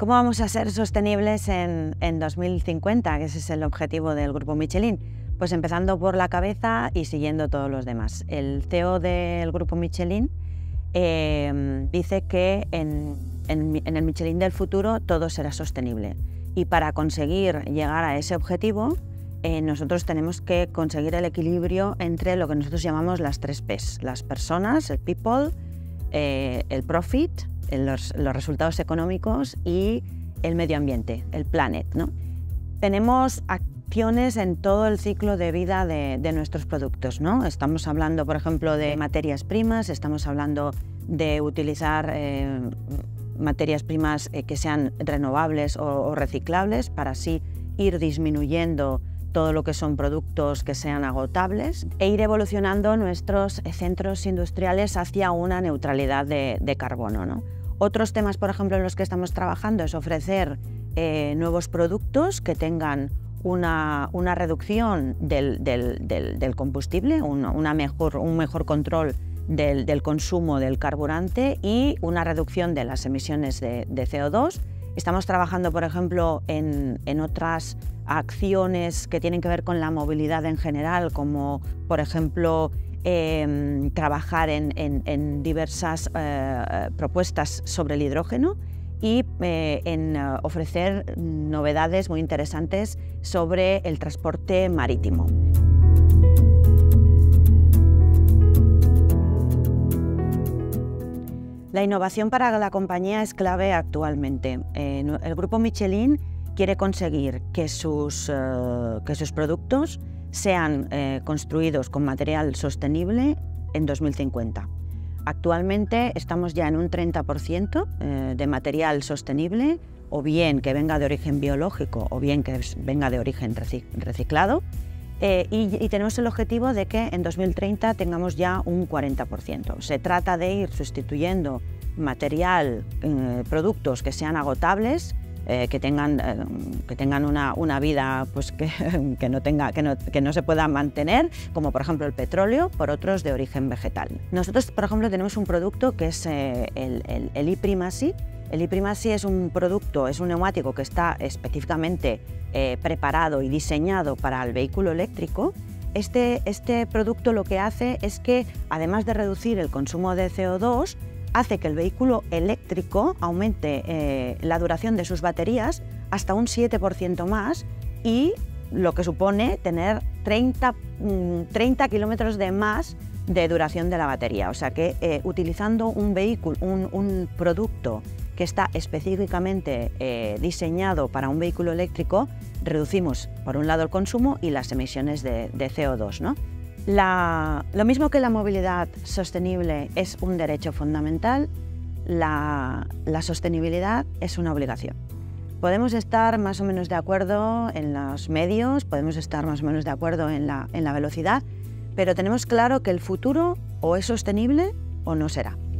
¿Cómo vamos a ser sostenibles en 2050? Que ese es el objetivo del Grupo Michelin. Pues empezando por la cabeza y siguiendo todos los demás. El CEO del Grupo Michelin dice que en el Michelin del futuro todo será sostenible. Y para conseguir llegar a ese objetivo, nosotros tenemos que conseguir el equilibrio entre lo que nosotros llamamos las 3 P's. Las personas, el people, el profit, los resultados económicos y el medio ambiente, el planet, ¿no? Tenemos acciones en todo el ciclo de vida de nuestros productos, ¿no? Estamos hablando, por ejemplo, de materias primas, estamos hablando de utilizar materias primas que sean renovables o reciclables para así ir disminuyendo todo lo que son productos que sean agotables e ir evolucionando nuestros centros industriales hacia una neutralidad de carbono, ¿no? Otros temas, por ejemplo, en los que estamos trabajando es ofrecer nuevos productos que tengan una reducción del combustible, un mejor control del consumo del carburante y una reducción de las emisiones de CO2. Estamos trabajando, por ejemplo, en otras acciones que tienen que ver con la movilidad en general, como, por ejemplo, trabajar en diversas propuestas sobre el hidrógeno y en ofrecer novedades muy interesantes sobre el transporte marítimo. La innovación para la compañía es clave actualmente. El Grupo Michelin quiere conseguir que sus productos sean construidos con material sostenible en 2050. Actualmente estamos ya en un 30% de material sostenible, o bien que venga de origen biológico o bien que venga de origen reciclado, y tenemos el objetivo de que en 2030 tengamos ya un 40%. Se trata de ir sustituyendo material, productos que sean agotables, que tengan una vida pues, que no se pueda mantener, como por ejemplo el petróleo, por otros de origen vegetal. Nosotros, por ejemplo, tenemos un producto que es el ePrimacy. El ePrimacy es un producto, es un neumático que está específicamente preparado y diseñado para el vehículo eléctrico. Este producto lo que hace es que, además de reducir el consumo de CO2, hace que el vehículo eléctrico aumente la duración de sus baterías hasta un 7% más, y lo que supone tener 30 kilómetros de más de duración de la batería. O sea que utilizando un producto que está específicamente diseñado para un vehículo eléctrico, reducimos por un lado el consumo y las emisiones de CO2, ¿no? Lo mismo que la movilidad sostenible es un derecho fundamental, la sostenibilidad es una obligación. Podemos estar más o menos de acuerdo en los medios, podemos estar más o menos de acuerdo en la velocidad, pero tenemos claro que el futuro o es sostenible o no será.